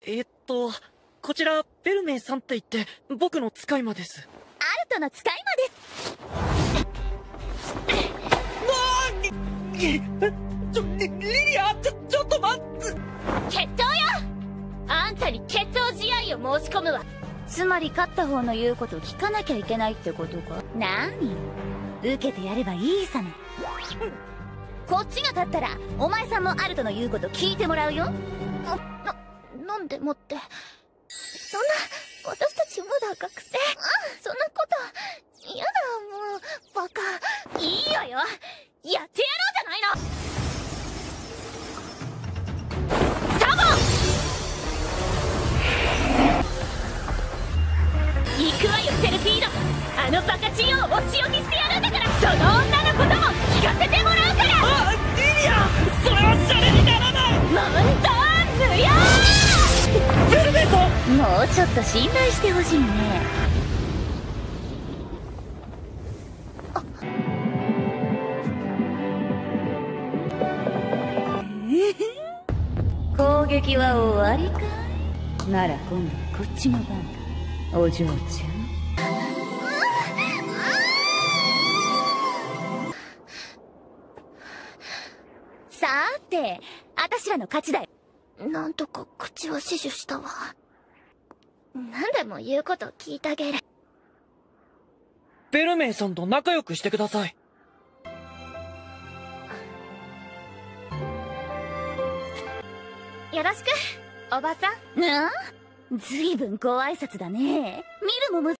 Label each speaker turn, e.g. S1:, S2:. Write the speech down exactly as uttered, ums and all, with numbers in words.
S1: えーっと、こちら、ベルメイさんって言って、僕の使い魔です。
S2: アルトの使い
S1: 魔です。わあ、ちょ、リリア、ちょ、ちょっと待って。
S2: 決闘よ。あんたに決闘試合を申し込むわ。つまり勝った方の言うこと聞かなきゃいけないってことか。なに、受けてやればいいさな。こっちが勝ったらお前さんもアルトの言うこと聞いてもらうよ。な、なんでもって。そんな、私たちまだ学生。あ、そんなこと嫌だ。もうバカ。いいわよ、やってやろうじゃないの。サボ行くわよセルフィード。あのバカチンをお仕置きしてやるんだから。その女のことも聞かせてもらうから。
S1: あ、リリア、それはシャレにならない。
S2: モントーン無用。
S1: ベルメイさん、
S2: もうちょっと信頼してほしいね。攻撃は終わりかい。なら今度はこっちの番だ、お嬢ちゃん。さーて、あたしらの勝ちだよ。なんとか口は死守したわ。何でも言うこと聞いてあげる。
S1: ベルメイさんと仲良くしてください。
S2: よろしく、おばさん。なあ、ずいぶんご挨拶だね。見るもむ